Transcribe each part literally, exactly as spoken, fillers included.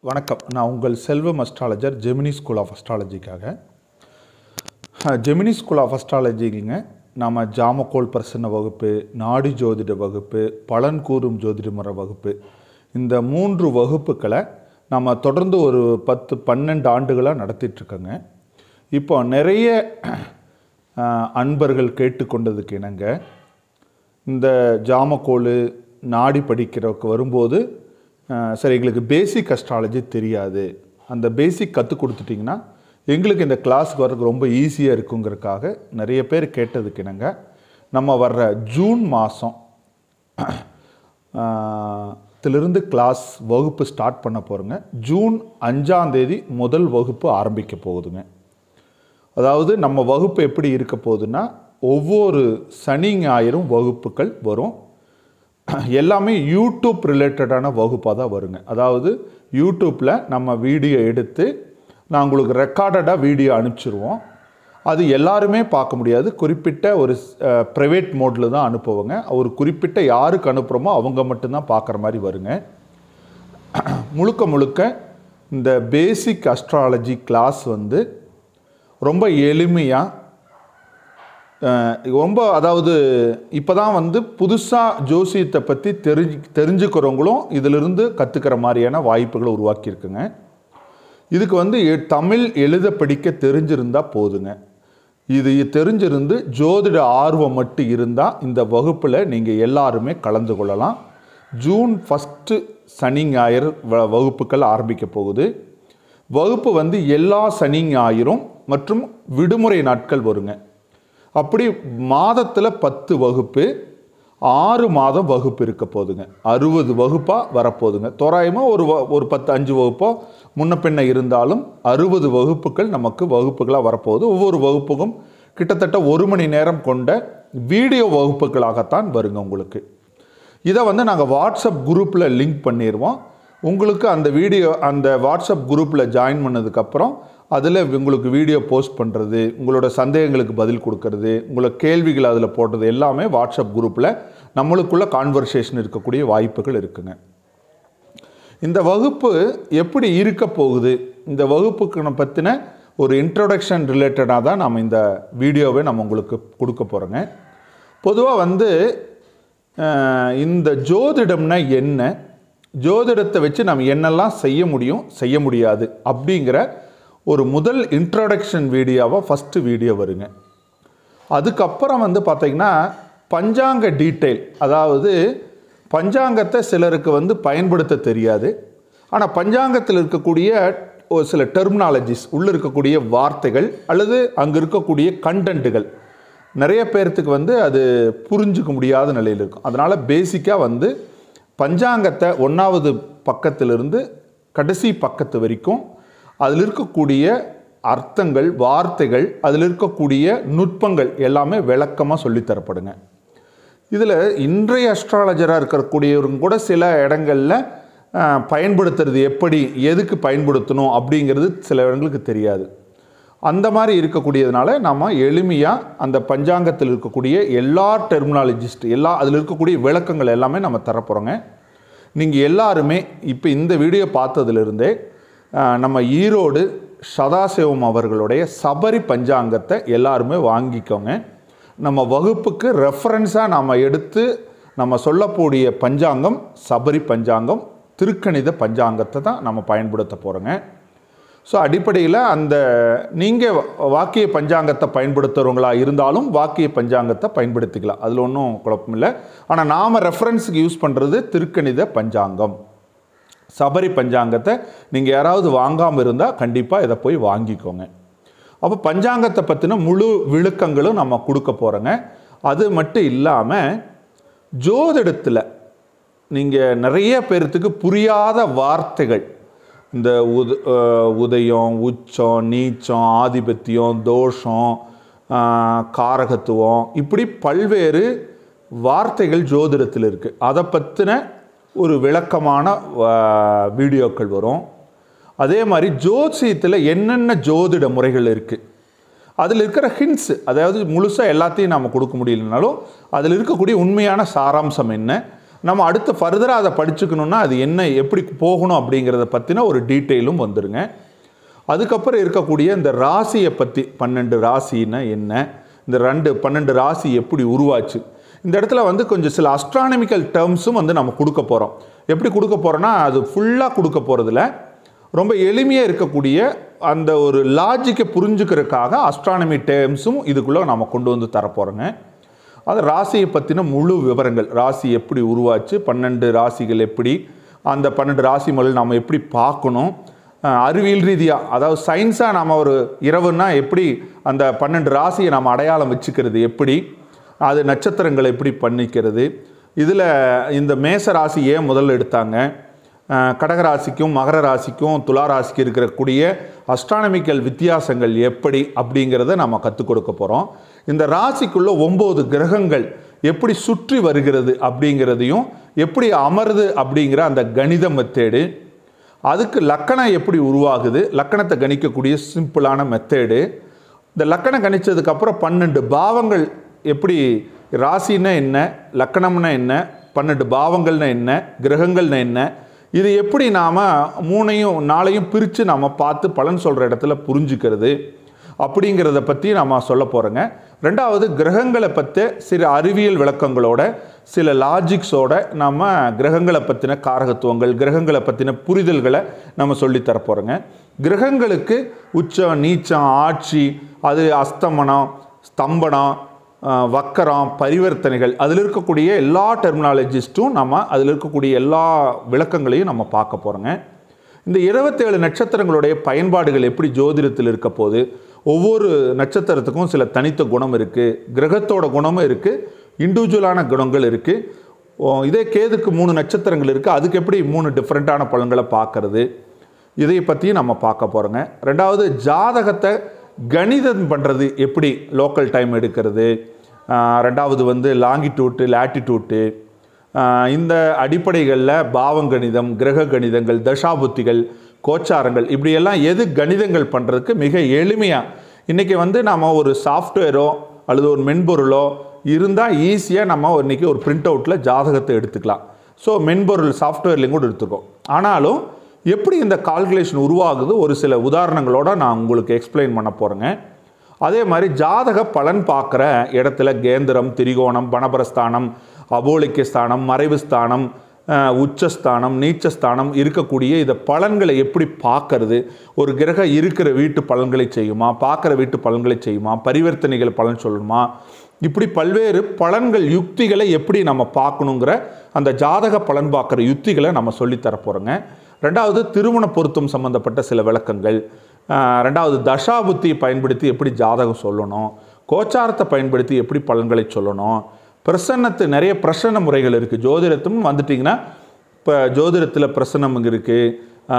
வணக்கம். நான் உங்கள் Selvam astrologer Gemini school of அஸ்ட்ராலஜிக்காக. ஜெமினி ஸ்கூல் ஆஃப் அஸ்ட்ராலஜிங்க நம்ம ஜாமக்கோள் பிரசன்ன வகுப்பு, நாடி ஜோதிட வகுப்பு, பலன் கூறும் ஜோதிட முறை வகுப்பு, இந்த மூன்று வகுப்புகளை நம்ம தொடர்ந்து ஒரு பத்து பன்னெண்டு ஆண்டுகளாக நடத்திட்டுருக்கோங்க. இப்போ நிறைய அன்பர்கள் கேட்டுக்கொண்டதுக்கு இணங்க இந்த ஜாமக்கோள் நாடி படிக்கிறதுக்கு வரும்போது சரி எங்களுக்கு பேசிக் அஸ்ட்ராலஜி தெரியாது, அந்த பேசிக் கற்றுக் கொடுத்துட்டிங்கன்னா எங்களுக்கு இந்த கிளாஸுக்கு வர்றதுக்கு ரொம்ப ஈஸியாக இருக்குங்கிறதுக்காக நிறைய பேர் கேட்டதுக்கு என்னங்க நம்ம வர்ற ஜூன் மாதம் திலிருந்து கிளாஸ் வகுப்பு ஸ்டார்ட் பண்ண போகிறோங்க. ஜூன் அஞ்சாம் தேதி முதல் வகுப்பு ஆரம்பிக்க போகுதுங்க. அதாவது நம்ம வகுப்பு எப்படி இருக்க போகுதுன்னா, ஒவ்வொரு சனி ஞாயிறும் வகுப்புகள் வரும். எல்லாமே யூடியூப் ரிலேட்டடான வகுப்பாக தான் வருங்க. அதாவது யூடியூப்பில் நம்ம வீடியோ எடுத்து நான் உங்களுக்கு ரெக்கார்டடாக வீடியோ அனுப்பிச்சிருவோம். அது எல்லாருமே பார்க்க முடியாது, குறிப்பிட்ட ஒரு ப்ரைவேட் மோடில் தான் அனுப்புவோங்க. ஒரு குறிப்பிட்ட யாருக்கு அனுப்புகிறோமோ அவங்க மட்டும்தான் பார்க்குற மாதிரி வருங்க. முழுக்க முழுக்க இந்த பேசிக் அஸ்ட்ராலஜி கிளாஸ் வந்து ரொம்ப எளிமையாக ரொம்ப, அதாவது இப்போ தான் வந்து புதுசாக ஜோசியத்தை பற்றி தெரிஞ்சு தெரிஞ்சுக்கிறவங்களும் இதிலிருந்து கற்றுக்கிற மாதிரியான வாய்ப்புகளை உருவாக்கியிருக்குங்க. இதுக்கு வந்து தமிழ் எழுத படிக்க தெரிஞ்சிருந்தால் போதுங்க. இது தெரிஞ்சிருந்து ஜோதிட ஆர்வம் மட்டும் இருந்தால் இந்த வகுப்பில் நீங்கள் எல்லாருமே கலந்து கொள்ளலாம். ஜூன் ஃபஸ்ட்டு சனி ஞாயிறு வ வகுப்புகள் ஆரம்பிக்க போகுது. வகுப்பு வந்து எல்லா சனி ஞாயிறும் மற்றும் விடுமுறை நாட்கள் வருங்க. அப்படி மாதத்தில் பத்து வகுப்பு, ஆறு மாதம் வகுப்பு இருக்க போதுங்க. அறுபது வகுப்பாக வரப்போகுதுங்க. தோராயமாக ஒரு ஒரு பத்து அஞ்சு வகுப்போ முன்ன பின்ன இருந்தாலும் அறுபது வகுப்புகள் நமக்கு வகுப்புகளாக வரப்போகுது. ஒவ்வொரு வகுப்புக்கும் கிட்டத்தட்ட ஒரு மணி நேரம் கொண்ட வீடியோ வகுப்புகளாகத்தான் வருங்க உங்களுக்கு. இதை வந்து நாங்கள் வாட்ஸ்அப் குரூப்பில் லிங்க் பண்ணிடுவோம். உங்களுக்கு அந்த வீடியோ அந்த வாட்ஸ்அப் குரூப்பில் ஜாயின் பண்ணதுக்கப்புறம் அதில் உங்களுக்கு வீடியோ போஸ்ட் பண்ணுறது, உங்களோட சந்தேகங்களுக்கு பதில் கொடுக்கறது, உங்களோட கேள்விகள் அதில் போடுறது எல்லாமே வாட்ஸ்அப் குரூப்பில் நம்மளுக்குள்ள கான்வர்சேஷன் இருக்கக்கூடிய வாய்ப்புகள் இருக்குங்க. இந்த வகுப்பு எப்படி இருக்க போகுது, இந்த வகுப்புக்கு பற்றின ஒரு இன்ட்ரோடக்ஷன் ரிலேட்டடாக தான் நம்ம இந்த வீடியோவை நம்ம உங்களுக்கு கொடுக்க போகிறோங்க. பொதுவாக வந்து இந்த ஜோதிடம்னா என்ன, ஜோதிடத்தை வச்சு நம்ம என்னெல்லாம் செய்ய முடியும் செய்ய முடியாது அப்படிங்கிற ஒரு முதல் இன்ட்ரோடக்ஷன் வீடியோவாக ஃபஸ்ட்டு வீடியோ வருங்க. அதுக்கப்புறம் வந்து பார்த்திங்கன்னா பஞ்சாங்க டீட்டெயில், அதாவது பஞ்சாங்கத்தை சிலருக்கு வந்து பயன்படுத்த தெரியாது. ஆனால் பஞ்சாங்கத்தில் இருக்கக்கூடிய ஒரு சில டெர்மினாலஜிஸ், உள்ளே இருக்கக்கூடிய வார்த்தைகள் அல்லது அங்கே இருக்கக்கூடிய கண்டென்ட்டுகள் நிறைய பேர்த்துக்கு வந்து அது புரிஞ்சிக்க முடியாத நிலையில் இருக்கும். அதனால் பேசிக்காக வந்து பஞ்சாங்கத்தை ஒன்றாவது பக்கத்திலிருந்து கடைசி பக்கத்து வரைக்கும் அதில் இருக்கக்கூடிய அர்த்தங்கள், வார்த்தைகள், அதில் இருக்கக்கூடிய நுட்பங்கள் எல்லாமே விளக்கமாக சொல்லித்தரப்படுங்க. இதில் இன்றைய அஸ்ட்ராலஜராக இருக்கக்கூடியவங்க கூட சில இடங்களில் பயன்படுத்துறது எப்படி, எதுக்கு பயன்படுத்தணும் அப்படிங்கிறது சில இடங்களுக்கு தெரியாது. அந்த மாதிரி இருக்கக்கூடியதுனால நம்ம எளிமையாக அந்த பஞ்சாங்கத்தில் இருக்கக்கூடிய எல்லா டெர்மினாலஜிஸ்ட் எல்லா அதில் இருக்கக்கூடிய விளக்கங்கள் எல்லாமே நம்ம தரப்போகிறோங்க. நீங்கள் எல்லாருமே இப்போ இந்த வீடியோ பார்த்ததுலேருந்தே நம்ம ஈரோடு சதாசிவம் அவர்களுடைய சபரி பஞ்சாங்கத்தை எல்லாருமே வாங்கிக்கோங்க. நம்ம வகுப்புக்கு ரெஃபரன்ஸாக நாம் எடுத்து நம்ம சொல்லக்கூடிய பஞ்சாங்கம் சபரி பஞ்சாங்கம், திருக்கணித பஞ்சாங்கத்தை தான் நம்ம பயன்படுத்த போகிறோங்க. ஸோ அடிப்படையில் அந்த நீங்கள் வாக்கிய பஞ்சாங்கத்தை பயன்படுத்துகிறவங்களா இருந்தாலும் வாக்கிய பஞ்சாங்கத்தை பயன்படுத்திக்கலாம், அதில் ஒன்றும் குழப்பம் இல்லை. ஆனால் நாம் ரெஃபரன்ஸுக்கு யூஸ் பண்ணுறது திருக்கணித பஞ்சாங்கம். சபரி பஞ்சாங்கத்தை நீங்கள் யாராவது வாங்காமல் இருந்தால் கண்டிப்பாக இதை போய் வாங்கிக்கோங்க. அப்போ பஞ்சாங்கத்தை பற்றின முழு விளக்கங்களும் நம்ம கொடுக்க போகிறோங்க. அது மட்டும் இல்லாமல் ஜோதிடத்தில் நீங்கள் நிறைய பேர்த்துக்கு புரியாத வார்த்தைகள், இந்த உத உதயம், உச்சம், நீச்சம், ஆதிபத்தியம், தோஷம், காரகத்துவம், இப்படி பல்வேறு வார்த்தைகள் ஜோதிடத்தில் இருக்குது. அதை பற்றின ஒரு விளக்கமான வீடியோக்கள் வரும். அதே மாதிரி ஜோசியத்தில் என்னென்ன ஜோதிட முறைகள் இருக்குது, அதில் இருக்கிற ஹிண்ட்ஸு, அதாவது முழுசாக எல்லாத்தையும் நாம் கொடுக்க முடியலனாலும் அதில் இருக்கக்கூடிய உண்மையான சாராம்சம் என்ன, நம்ம அடுத்து ஃபர்தராக அதை படிச்சுக்கணுன்னா அது என்ன எப்படி போகணும் அப்படிங்கிறத பற்றின ஒரு டீட்டெயிலும் வந்துடுங்க. அதுக்கப்புறம் இருக்கக்கூடிய இந்த ராசியை பற்றி, பன்னெண்டு ராசின்னா என்ன, இந்த ரெண்டு பன்னெண்டு ராசி எப்படி உருவாச்சு, இந்த இடத்துல வந்து கொஞ்சம் சில அஸ்ட்ரானமிக்கல் டேர்ம்ஸும் வந்து நம்ம கொடுக்க போகிறோம். எப்படி கொடுக்க போகிறோன்னா அது ஃபுல்லாக கொடுக்க போகிறதுல ரொம்ப எளிமையாக இருக்கக்கூடிய அந்த ஒரு லாஜிக்கை புரிஞ்சுக்கிறதுக்காக அஸ்ட்ரானமி டேர்ம்ஸும் இதுக்குள்ளே நம்ம கொண்டு வந்து தரப்போகிறோங்க. அது ராசியை பற்றின முழு விவரங்கள், ராசி எப்படி உருவாச்சு, பன்னெண்டு ராசிகள் எப்படி, அந்த பன்னெண்டு ராசி முதல் நம்ம எப்படி பார்க்கணும், அறிவியல் ரீதியாக அதாவது சயின்ஸாக நம்ம ஒரு இரவுன்னா எப்படி அந்த பன்னெண்டு ராசியை நம்ம அடையாளம் வச்சுக்கிறது எப்படி, அது நட்சத்திரங்களை எப்படி பண்ணிக்கிறது, இதில் இந்த மேச ராசி ஏன் முதல்ல எடுத்தாங்க, கடகராசிக்கும் மகர ராசிக்கும் துலா ராசிக்கு இருக்கக்கூடிய அஸ்ட்ரானமிக்கல் வித்தியாசங்கள் எப்படி அப்படிங்கிறத நம்ம கற்றுக் கொடுக்க போகிறோம். இந்த ராசிக்குள்ளே ஒம்பது கிரகங்கள் எப்படி சுற்றி வருகிறது அப்படிங்கிறதையும், எப்படி அமருது அப்படிங்கிற அந்த கணித மெத்தேடு, அதுக்கு லக்கணம் எப்படி உருவாகுது, லக்கணத்தை கணிக்கக்கூடிய சிம்பிளான மெத்தேடு, இந்த லக்கணம் கணித்ததுக்கப்புறம் பன்னெண்டு பாவங்கள் எப்படி, ராசின்னா என்ன, லக்கணம்னா என்ன, பன்னெண்டு பாவங்கள்னா என்ன, கிரகங்கள்னா என்ன, இது எப்படி நாம் மூணையும் நாளையும் பிரித்து நாம் பார்த்து பலன் சொல்கிற இடத்துல புரிஞ்சுக்கிறது அப்படிங்கிறத பற்றி நம்ம சொல்ல போகிறோங்க. ரெண்டாவது கிரகங்களை பற்றி சில அறிவியல் விளக்கங்களோட சில லாஜிக்ஸோட நம்ம கிரகங்களை பற்றின காரகத்துவங்கள், கிரகங்களை பற்றின புரிதல்களை நம்ம சொல்லித்தர போகிறோங்க. கிரகங்களுக்கு உச்சம், நீச்சம், ஆட்சி, அது அஸ்தமனம், ஸ்தம்பனம், வக்கரம், பரிவர்த்தனைகள், அதில் இருக்கக்கூடிய எல்லா டெர்மினாலஜிஸ்ட்டும் நம்ம அதில் இருக்கக்கூடிய எல்லா விளக்கங்களையும் நம்ம பார்க்க போகிறோங்க. இந்த இருபத்தேழு நட்சத்திரங்களுடைய பயன்பாடுகள் எப்படி ஜோதிடத்தில் இருக்க போது, ஒவ்வொரு நட்சத்திரத்துக்கும் சில தனித்த குணம் இருக்குது, கிரகத்தோட குணமும் இருக்குது, இண்டிவிஜுவலான குணங்கள் இருக்குது. இதே கேதுக்கு மூணு நட்சத்திரங்கள் இருக்குது, அதுக்கு எப்படி மூணு டிஃப்ரெண்ட்டான பலன்களை பார்க்கறது, இதை பற்றியும் நம்ம பார்க்க போகிறோங்க. ரெண்டாவது ஜாதகத்தை கணிதம் பண்ணுறது எப்படி, லோக்கல் டைம் எடுக்கிறது, ரெண்டாவது வந்து லாங்கிடியூட்டு, லேட்டிடியூட்டு, இந்த அடிப்படைகளில் பாவங்கணிதம், கிரக கணிதங்கள், தசாபுத்திகள், கோச்சாரங்கள், இப்படியெல்லாம் எது கணிதங்கள் பண்ணுறதுக்கு மிக எளிமையாக இன்றைக்கி வந்து நம்ம ஒரு சாஃப்ட்வேரோ அல்லது ஒரு மென்பொருளோ இருந்தால் ஈஸியாக நம்ம இன்றைக்கி ஒரு பிரிண்ட் அவுட்டில் ஜாதகத்தை எடுத்துக்கலாம். ஸோ மென்பொருள் சாஃப்ட்வேர்லேயும் கூட எடுத்துக்கோம். ஆனாலும் எப்படி இந்த கால்குலேஷன் உருவாகுது ஒரு சில உதாரணங்களோடு நான் உங்களுக்கு எக்ஸ்பிளைன் பண்ண போகிறேங்க. அதே மாதிரி ஜாதக பலன் பார்க்குற இடத்துல கேந்திரம், திரிகோணம், பணபரஸ்தானம், அபோலிக்க ஸ்தானம், மறைவு ஸ்தானம், உச்சஸ்தானம், நீச்சஸ்தானம் இருக்கக்கூடிய இந்த பலன்களை எப்படி பார்க்கறது, ஒரு கிரகம் இருக்கிற வீட்டு பலன்களை செய்யுமா, பார்க்குற வீட்டு பலன்களை செய்யுமா, பரிவர்த்தனைகள் பலன் சொல்லணுமா, இப்படி பல்வேறு பலன்கள் யுக்திகளை எப்படி நம்ம பார்க்கணுங்கிற அந்த ஜாதக பலன் பார்க்குற யுக்திகளை நம்ம சொல்லித்தர போகிறோங்க. ரெண்டாவது திருமண பொருத்தம் சம்பந்தப்பட்ட சில விளக்கங்கள், ரெண்டாவது தசாபுத்தியை பயன்படுத்தி எப்படி ஜாதகம் சொல்லணும், கோச்சாரத்தை பயன்படுத்தி எப்படி பலன்களை சொல்லணும், பிரசன்னத்து நிறைய பிரசன்ன முறைகள் இருக்குது. ஜோதிடத்தும் வந்துட்டிங்கன்னா இப்போ ஜோதிடத்தில் பிரசன்னம் இருக்குது,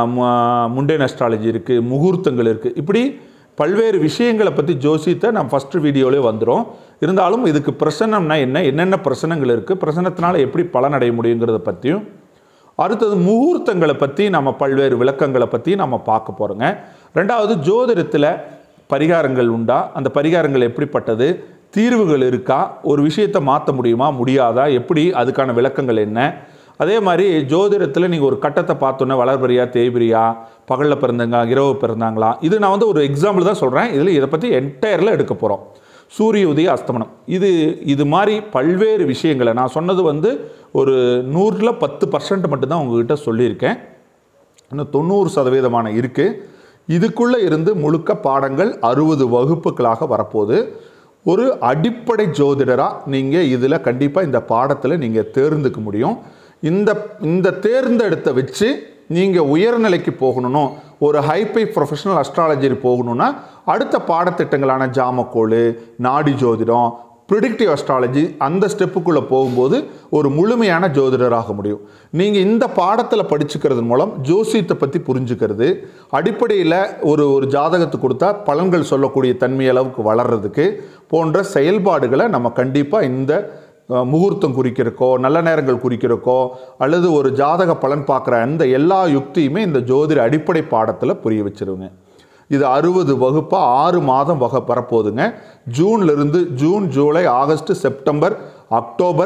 முண்டேன் அஸ்ட்ராலஜி இருக்குது, முகூர்த்தங்கள் இருக்குது, இப்படி பல்வேறு விஷயங்களை பற்றி ஜோசியத்தை நம்ம ஃபஸ்ட்டு வீடியோவிலே வந்துடும். இருந்தாலும் இதுக்கு பிரசன்னம்னா என்ன, என்னென்ன பிரசனங்கள் இருக்குது, பிரசனத்தினால எப்படி பலனடைய முடியுங்கிறத பற்றியும், அடுத்தது முகூர்த்தங்களை பற்றி நம்ம பல்வேறு விளக்கங்களை பற்றி நம்ம பார்க்க போகிறோங்க. ரெண்டாவது ஜோதிடத்தில் பரிகாரங்கள் உண்டா, அந்த பரிகாரங்கள் எப்படிப்பட்டது, தீர்வுகள் இருக்கா, ஒரு விஷயத்தை மாற்ற முடியுமா முடியாதா, எப்படி, அதுக்கான விளக்கங்கள் என்ன. அதே மாதிரி ஜோதிடத்தில் நீங்கள் ஒரு கட்டத்தை பார்த்தோன்னே வளர்பரியா, தேய்பிரியா, பகலில் பிறந்தாங்க, இரவு பிறந்தாங்களா, இது நான் வந்து ஒரு எக்ஸாம்பிள் தான் சொல்கிறேன். இதில் இதை பற்றி என்டையரில் எடுக்க போகிறோம். சூரிய உதய அஸ்தமனம், இது இது மாதிரி பல்வேறு விஷயங்களை நான் சொன்னது வந்து ஒரு நூறில் பத்து பர்சன்ட் மட்டும்தான் உங்ககிட்ட சொல்லியிருக்கேன். இன்னும் தொண்ணூறு சதவீதமான இருக்குது. இதுக்குள்ளே இருந்து முழுக்க பாடங்கள் அறுபது வகுப்புகளாக வரப்போகுது. ஒரு அடிப்படை ஜோதிடராக நீங்கள் இதில் கண்டிப்பாக இந்த பாடத்தில் நீங்கள் தேர்ந்துக்க முடியும். இந்த இந்த தேர்ந்தெடுத்த வச்சு நீங்கள் உயர்நிலைக்கு போகணும், ஒரு ஹைபை ப்ரொஃபஷனல் அஸ்ட்ராலஜர் போகணுன்னா அடுத்த பாடத்திட்டங்களான ஜாமக்கோள், நாடி ஜோதிடம், ப்ரிடிக்டிவ் அஸ்ட்ராலஜி, அந்த ஸ்டெப்புக்குள்ளே போகும்போது ஒரு முழுமையான ஜோதிடராக முடியும். நீங்கள் இந்த பாடத்தில் படிச்சுக்கிறது மூலம் ஜோசியத்தை பற்றி புரிஞ்சுக்கிறது, அடிப்படையில் ஒரு ஒரு ஜாதகத்தை கொடுத்தா பலன்கள் சொல்லக்கூடிய தன்மை அளவுக்கு வளர்கிறதுக்கு போன்ற செயல்பாடுகளை நம்ம கண்டிப்பாக இந்த முகூர்த்தம் குறிக்கிறக்கோ, நல்ல நேரங்கள் குறிக்கிறக்கோ, அல்லது ஒரு ஜாதக பலன் பார்க்குற அந்த எல்லா யுக்தியுமே இந்த ஜோதிட அடிப்படை பாடத்தில் புரிய வச்சிருங்க. இது அறுபது வகுப்பாக ஆறு மாதம் வக வரப்போகுதுங்க. ஜூன்லேருந்து June, July, August, September, October,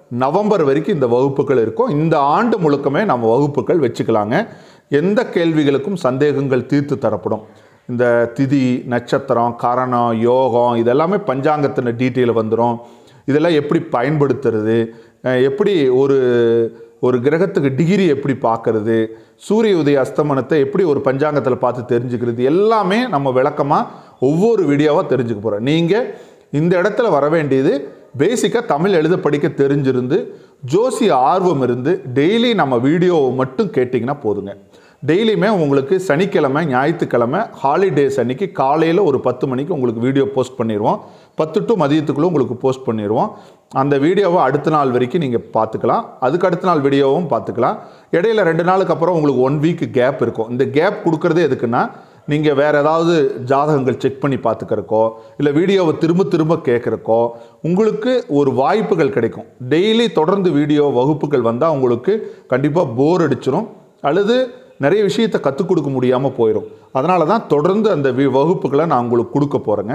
November வரைக்கும் இந்த வகுப்புகள் இருக்கும். இந்த ஆண்டு முழுக்கமே நம்ம வகுப்புகள் வச்சுக்கலாங்க. எந்த கேள்விகளுக்கும் சந்தேகங்கள் தீர்த்து தரப்படும். இந்த திதி, நட்சத்திரம், கரணம், யோகம் இதெல்லாமே பஞ்சாங்கத்தின் டீட்டெயில் வந்துடும். இதெல்லாம் எப்படி பயன்படுத்துறது, எப்படி ஒரு ஒரு கிரகத்துக்கு டிகிரி எப்படி பார்க்கறது, சூரிய உதய அஸ்தமனத்தை எப்படி ஒரு பஞ்சாங்கத்தில் பார்த்து தெரிஞ்சுக்கிறது, எல்லாமே நம்ம விளக்கமாக ஒவ்வொரு வீடியோவாக தெரிஞ்சுக்க போகிறோம். நீங்கள் இந்த இடத்துல வர வேண்டியது பேசிக்காக தமிழ் எழுத படிக்க தெரிஞ்சிருந்து ஜோசிய ஆர்வம் இருந்து டெய்லி நம்ம வீடியோவை மட்டும் கேட்டிங்கன்னா போதுங்க. டெய்லியுமே உங்களுக்கு சனிக்கிழமை, ஞாயிற்றுக்கிழமை, ஹாலிடேஸ் அன்றைக்கி காலையில் ஒரு பத்து மணிக்கு உங்களுக்கு வீடியோ போஸ்ட் பண்ணிடுவோம். பத்து டு மதியத்துக்குள்ளே உங்களுக்கு போஸ்ட் பண்ணிடுவோம். அந்த வீடியோவை அடுத்த நாள் வரைக்கும் நீங்கள் பார்த்துக்கலாம். அதுக்கு அடுத்த நாள் வீடியோவும் பார்த்துக்கலாம். இடையில ரெண்டு நாளுக்கு அப்புறம் உங்களுக்கு ஒன் வீக் கேப் இருக்கும். இந்த கேப் கொடுக்குறதே எதுக்குன்னா, நீங்கள் வேறு ஏதாவது ஜாதகங்கள் செக் பண்ணி பார்த்துக்கிறக்கோ, இல்லை வீடியோவை திரும்ப திரும்ப கேட்குறக்கோ உங்களுக்கு ஒரு வாய்ப்புகள் கிடைக்கும். டெய்லி தொடர்ந்து வீடியோ வகுப்புகள் வந்தால் உங்களுக்கு கண்டிப்பாக போர் அடிச்சிடும், அல்லது நிறைய விஷயத்தை கற்றுக் கொடுக்க முடியாமல் போயிடும். அதனால தான் தொடர்ந்து அந்த வகுப்புகளை நான் உங்களுக்கு கொடுக்க போகிறேங்க.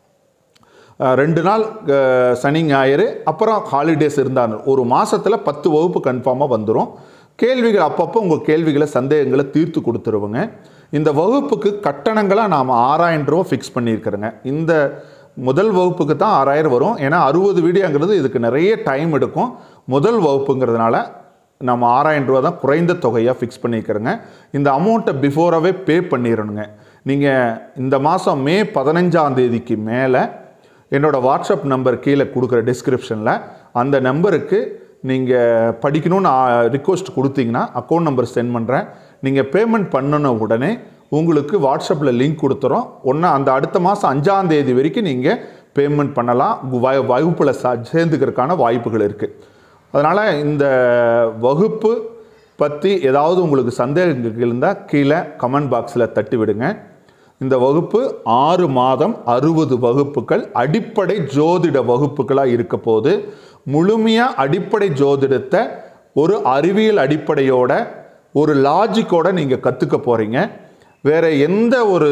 ரெண்டு நாள் சனி ஞாயிறு, அப்புறம் ஹாலிடேஸ் இருந்தால் ஒரு மாதத்தில் பத்து வகுப்பு கன்ஃபார்மாக வந்துடும். கேள்விகள் அப்பப்போ உங்கள் கேள்விகளை, சந்தேகங்களை தீர்த்து கொடுத்துருவோங்க. இந்த வகுப்புக்கு கட்டணங்களாக நாம் ஆறாயிரம் ரூபா ஃபிக்ஸ் பண்ணியிருக்கிறேங்க. இந்த முதல் வகுப்புக்கு தான் ஆறாயிரம் வரும். ஏன்னா அறுபது வீடியோங்கிறது இதுக்கு நிறைய டைம் எடுக்கும். முதல் வகுப்புங்கிறதுனால நம்ம ஆறாயிரம் ரூபா தான் குறைந்த தொகையாக ஃபிக்ஸ் பண்ணிக்கிறேங்க. இந்த அமௌண்ட்டை பிஃபோராகவே பே பண்ணிடணுங்க. நீங்கள் இந்த மாதம் மே பதினஞ்சாம் தேதிக்கு மேலே என்னோடய வாட்ஸ்அப் நம்பர் கீழே கொடுக்குற டிஸ்கிரிப்ஷனில் அந்த நம்பருக்கு நீங்கள் படிக்கணும்னு ரிக்வஸ்ட் கொடுத்தீங்கன்னா அக்கௌண்ட் நம்பர் சென்ட் பண்ணுறேன். நீங்கள் பேமெண்ட் பண்ணின உடனே உங்களுக்கு வாட்ஸ்அப்பில் லிங்க் கொடுத்துறோம். ஒன்று அந்த அடுத்த மாதம் அஞ்சாம் தேதி வரைக்கும் நீங்கள் பேமெண்ட் பண்ணலாம். வகுப்பில் சேர்ந்துக்கிறதுக்கான வாய்ப்புகள் இருக்குது. அதனால் இந்த வகுப்பு பற்றி ஏதாவது உங்களுக்கு சந்தேகங்கள் இருந்தால் கீழே கமெண்ட் பாக்ஸில் தட்டி விடுங்க. இந்த வகுப்பு ஆறு மாதம் அறுபது வகுப்புகள் அடிப்படை ஜோதிட வகுப்புகளாக இருக்க போது முழுமையாக அடிப்படை ஜோதிடத்தை ஒரு அறிவியல் அடிப்படையோட ஒரு லாஜிக்கோட நீங்கள் கற்றுக்க போகிறீங்க. வேறு எந்த ஒரு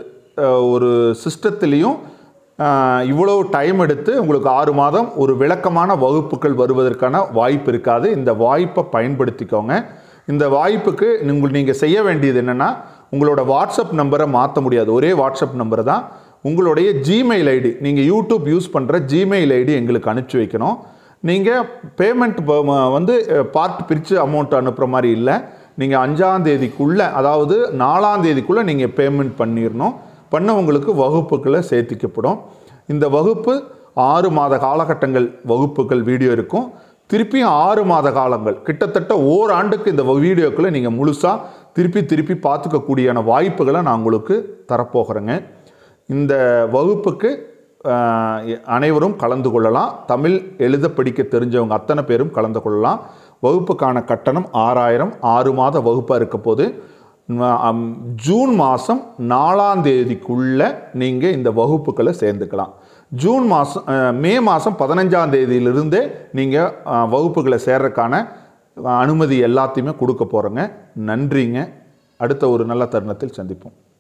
ஒரு சிஸ்டத்துலேயும் இவ்வளோ டைம் எடுத்து உங்களுக்கு ஆறு மாதம் ஒரு விளக்கமான வகுப்புகள் வருவதற்கான வாய்ப்பு இருக்காது. இந்த வாய்ப்பை பயன்படுத்திக்கோங்க. இந்த வாய்ப்புக்கு நீங்கள் நீங்கள் செய்ய வேண்டியது என்னென்னா, உங்களோட வாட்ஸ்அப் நம்பரை மாற்ற முடியாது. ஒரே வாட்ஸ்அப் நம்பர் தான். உங்களுடைய ஜிமெயில் ஐடி, நீங்கள் யூடியூப் யூஸ் பண்ணுற ஜிமெயில் ஐடி எங்களுக்கு அனுப்பிச்சி வைக்கணும். நீங்கள் பேமெண்ட் வந்து பார்ட் பிரித்து அமௌண்ட் அனுப்புகிற மாதிரி இல்லை. நீங்கள் அஞ்சாம் தேதிக்குள்ளே, அதாவது நாலாம் தேதிக்குள்ளே நீங்கள் பேமெண்ட் பண்ணிடணும். பண்ணவங்களுக்கு வகுப்புகளை சேர்த்திக்கப்படும். இந்த வகுப்பு ஆறு மாத காலகட்டங்கள் வகுப்புகள் வீடியோ இருக்கும். திருப்பியும் ஆறு மாத காலங்கள், கிட்டத்தட்ட ஓராண்டுக்கு இந்த வீடியோக்களை நீங்கள் முழுசாக திருப்பி திருப்பி பார்த்துக்கக்கூடியான வாய்ப்புகளை நான் உங்களுக்கு தரப்போகிறேங்க. இந்த வகுப்புக்கு அனைவரும் கலந்து கொள்ளலாம். தமிழ் எழுத படிக்க தெரிஞ்சவங்க அத்தனை பேரும் கலந்து கொள்ளலாம். வகுப்புக்கான கட்டணம் ஆறாயிரம். ஆறு மாத வகுப்பாக இருக்க போது ஜூன் மாதம் நாலாம் தேதிக்குள்ளே நீங்கள் இந்த வகுப்புகளை சேர்ந்துக்கலாம். ஜூன் மாதம் மே மாதம் பதினஞ்சாம் தேதியிலிருந்தே நீங்கள் வகுப்புகளை சேர்றதுக்கான அனுமதி எல்லாத்தையுமே கொடுக்க போகிறோங்க. நன்றிங்க. அடுத்த ஒரு நல்ல தருணத்தில் சந்திப்போம்.